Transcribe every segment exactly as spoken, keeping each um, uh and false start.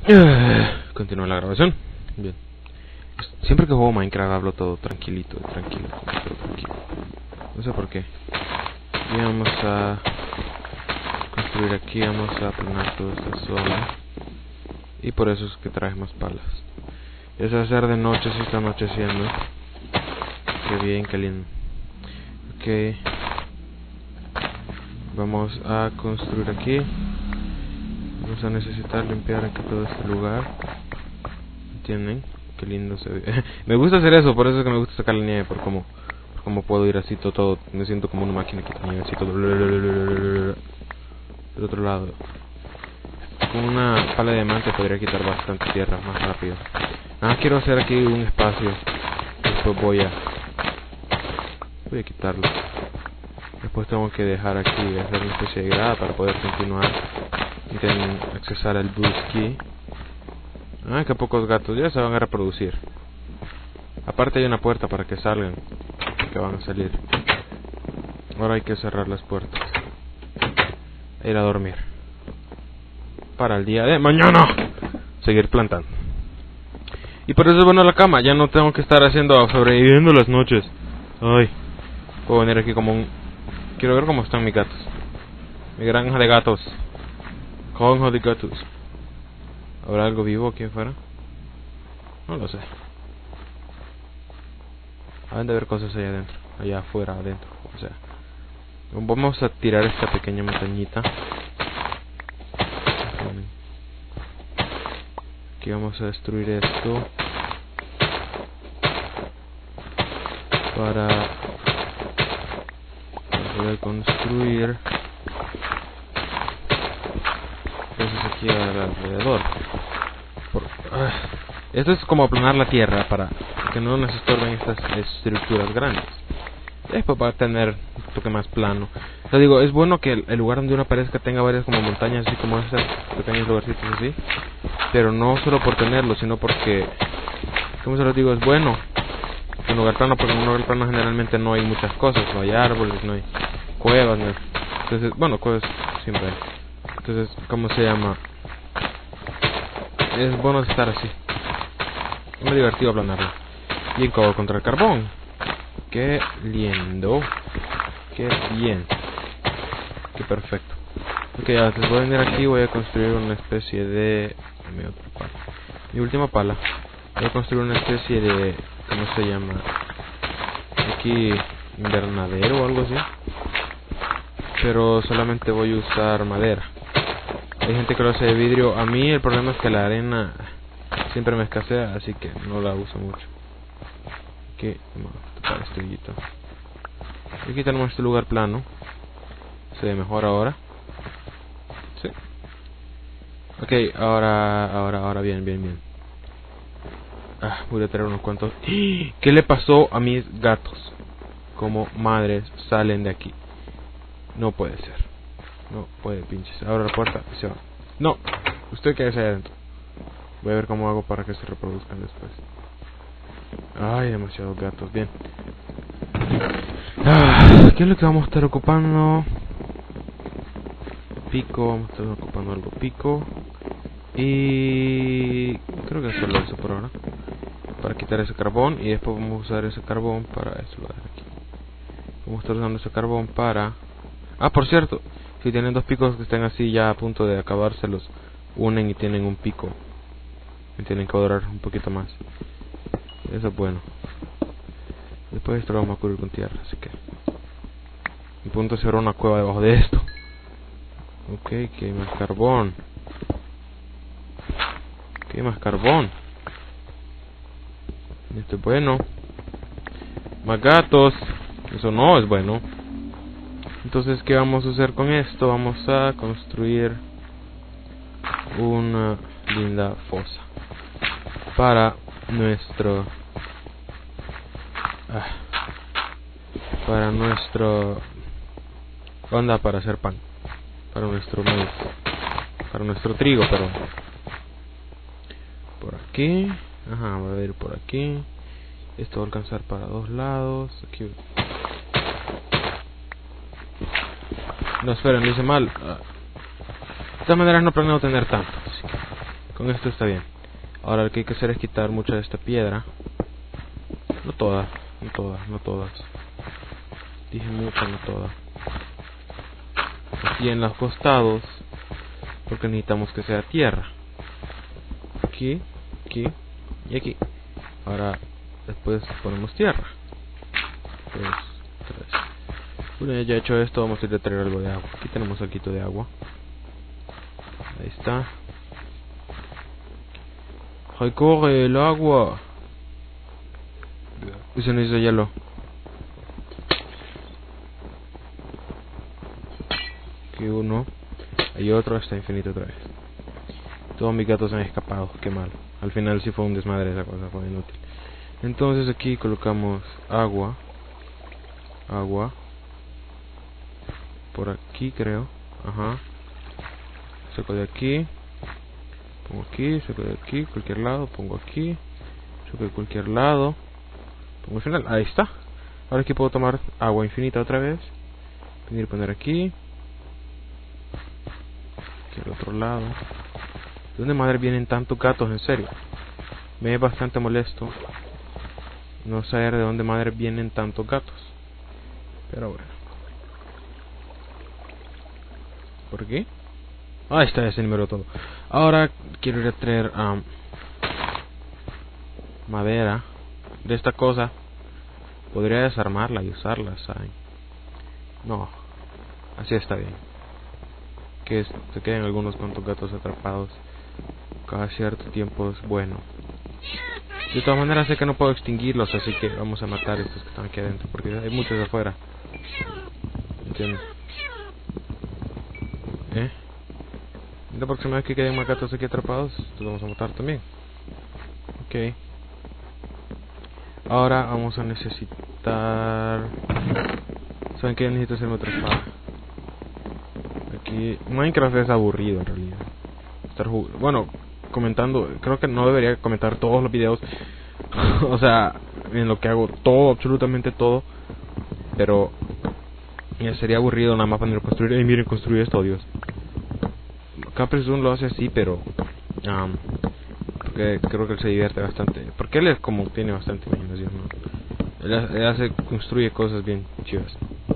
Uh, Continúa la grabación. Bien. Siempre que juego Minecraft hablo todo tranquilito, tranquilo, todo tranquilo. No sé por qué. Y vamos a construir aquí, vamos a aplanar toda esta zona. Y por eso es que traje más palas. Eso va a ser de noche, si está anocheciendo. Qué bien, qué lindo. Ok. Vamos a construir aquí. Vamos a necesitar limpiar aquí todo este lugar. ¿Entienden? Qué lindo se ve. Me gusta hacer eso, por eso es que me gusta sacar la nieve, por cómo, por cómo puedo ir así todo, todo. Me siento como una máquina que nieve así todo. Del otro lado. Con una pala de diamante podría quitar bastante tierra más rápido. Ah, quiero hacer aquí un espacio. Después voy a... Voy a quitarlo. Después tengo que dejar aquí, hacer una especie de grada para poder continuar. Y tener accesar al boost key. Ah, que pocos gatos ya se van a reproducir. Aparte hay una puerta para que salgan, que van a salir. Ahora hay que cerrar las puertas e ir a dormir para el día de mañana seguir plantando. Y por eso es bueno la cama, ya no tengo que estar haciendo sobreviviendo las noches. Ay, puedo venir aquí como un... Quiero ver cómo están mis gatos. Mi granja de gatos. Granja de gatos. ¿Habrá algo vivo aquí afuera? No lo sé. Habrán de haber cosas allá adentro. Allá afuera, adentro. O sea, vamos a tirar esta pequeña montañita. Aquí vamos a destruir esto. Para, para poder construir cosas aquí alrededor. Por, uh, esto es como aplanar la tierra para que no nos estorben estas estructuras grandes. Después va a tener un toque más plano. O sea, digo, es bueno que el, el lugar donde uno aparezca tenga varias como montañas, así como estas pequeños lugarcitos así. Pero no solo por tenerlo, sino porque, como se lo digo, es bueno un lugar plano, porque en un lugar plano generalmente no hay muchas cosas, no hay árboles, no hay cuevas, no hay... Entonces, bueno, cuevas siempre hay. Entonces, ¿cómo se llama? Es bueno estar así. Es muy divertido aplanarlo. Y en codo contra el carbón. Qué lindo. Qué bien. Qué perfecto. Ok, ya, les voy a venir aquí, voy a construir una especie de... Mi otra pala. Mi última pala. Voy a construir una especie de... ¿Cómo se llama? Aquí... invernadero o algo así. Pero solamente voy a usar madera. Hay gente que lo hace de vidrio. A mí el problema es que la arena siempre me escasea, así que no la uso mucho. Aquí, vamos a tapar este hoyito. Aquí tenemos este lugar plano. Se ve mejor ahora. Sí. Ok, ahora, ahora, ahora, bien, bien, bien. Ah, voy a traer unos cuantos. ¿Qué le pasó a mis gatos? Como madres salen de aquí. No puede ser. No puede, pinches. Abro la puerta y se va. No, usted quédese ahí adentro. Voy a ver cómo hago para que se reproduzcan después. Ay, demasiados gatos. Bien. Ah, ¿qué es lo que vamos a estar ocupando? Pico, vamos a estar ocupando algo pico. Y creo que solo eso por ahora. Para quitar ese carbón. Y después vamos a usar ese carbón para... Eso lo dejo aquí. Vamos a estar usando ese carbón para... Ah, por cierto, si tienen dos picos que estén así ya a punto de acabarse, los unen y tienen un pico. Y tienen que durar un poquito más. Eso es bueno. Después esto lo vamos a cubrir con tierra, así que... Mi punto es hacer una cueva debajo de esto. Ok, que hay más carbón. Que hay más carbón. Esto es bueno. Más gatos. Eso no es bueno. Entonces, ¿qué vamos a hacer con esto? Vamos a construir una linda fosa para nuestro ah, para nuestro onda para hacer pan, para nuestro maíz, para nuestro trigo, perdón. Por aquí, ajá, voy a ir por aquí. Esto va a alcanzar para dos lados. Aquí. No, esperen, lo hice mal. De todas maneras no planeo tener tanto, así que Con esto está bien. Ahora lo que hay que hacer es quitar mucha de esta piedra. No todas, no todas, no todas. Dije mucha, no todas. Aquí en los costados, porque necesitamos que sea tierra. Aquí, aquí y aquí. Ahora después ponemos tierra. Dos, tres. Una vez ya hecho esto, vamos a ir a traer algo de agua. Aquí tenemos saquito de agua. Ahí está. ¡Ay, corre el agua! Y se nos hizo hielo. Aquí uno. Hay otro, está infinito otra vez. Todos mis gatos han escapado, qué mal. Al final sí fue un desmadre esa cosa, fue inútil. Entonces aquí colocamos agua. Agua. Por aquí creo. Ajá. Saco de aquí. Pongo aquí, saco de aquí, cualquier lado, pongo aquí. Saco de cualquier lado. Pongo al final, ahí está. Ahora aquí puedo tomar agua infinita otra vez. Venir a poner aquí. Aquí al otro lado. ¿De dónde madre vienen tantos gatos? En serio. Me es bastante molesto no saber de dónde madre vienen tantos gatos. Pero bueno. ¿Por qué? Ah, está ese número todo. Ahora quiero ir a traer um, madera de esta cosa. Podría desarmarla y usarla, ¿saben? No, así está bien. Que se queden algunos cuantos gatos atrapados cada cierto tiempo es bueno. De todas maneras sé que no puedo extinguirlos, así que vamos a matar a estos que están aquí adentro, porque hay muchos afuera. ¿Entiendes? ¿Eh? La próxima vez que queden más gatos aquí atrapados, los vamos a matar también. Ok. Ahora vamos a necesitar... ¿Saben qué? Necesito hacerme otra espada. Aquí... Minecraft es aburrido en realidad. Estar jug... Bueno, comentando... Creo que no debería comentar todos los videos. O sea, en lo que hago todo, absolutamente todo. Pero... Ya sería aburrido nada más poner a construir. Y miren, construir esto, Dios. Capri Zoom lo hace así, pero... Um, porque creo que él se divierte bastante. Porque él es como... Tiene bastante imaginación, ¿no? Él, él hace... Construye cosas bien chivas.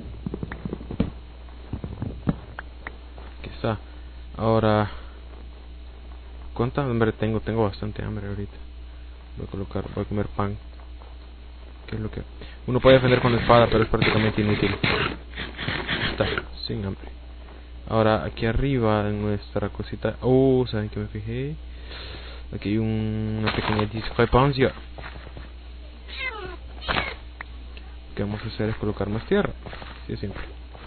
Aquí está. Ahora... ¿Cuánta hambre tengo? Tengo bastante hambre ahorita. Voy a colocar... Voy a comer pan. ¿Qué es lo que...? Uno puede defender con la espada, pero es prácticamente inútil. Está. Sin hambre. Ahora, aquí arriba en nuestra cosita... Oh, ¿saben que me fijé? Aquí hay un, una pequeña discrepancia. Lo que vamos a hacer es colocar más tierra. Así es simple.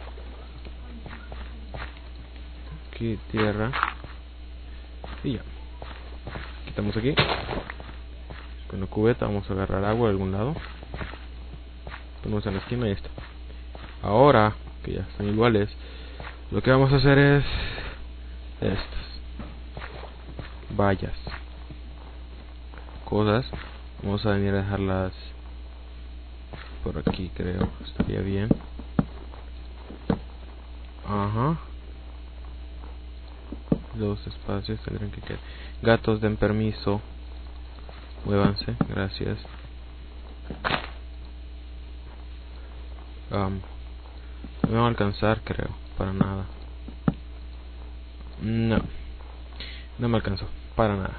Aquí tierra. Y ya. Quitamos aquí. Con la cubeta vamos a agarrar agua de algún lado. Ponemos en la esquina y ya está. Ahora, que ya están iguales, lo que vamos a hacer es estas vallas, cosas. Vamos a venir a dejarlas por aquí, creo. Estaría bien. Ajá. Los espacios tendrán que quedar. Gatos, den permiso. Muévanse, gracias. Um, no me va a alcanzar, creo. Para nada. No. No me alcanzó. Para nada.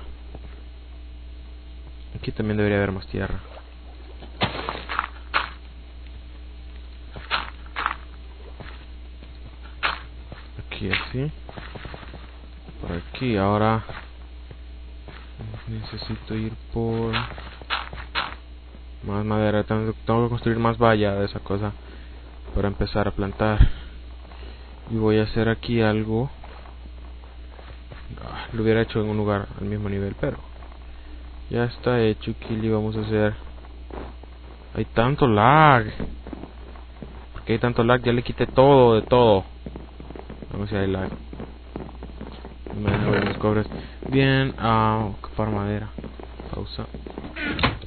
Aquí también debería haber más tierra. Aquí así. Por aquí. Ahora necesito ir por más madera. Tengo, tengo que construir más valla de esa cosa para empezar a plantar. Y voy a hacer aquí algo. Ah, lo hubiera hecho en un lugar al mismo nivel, pero ya está hecho. Aquí le vamos a hacer. Hay tanto lag. ¿Por qué hay tanto lag? Ya le quité todo de todo. Vamos a ver si hay lag. Me dejo los cobres. Bien, ah, ocupar madera. Pausa.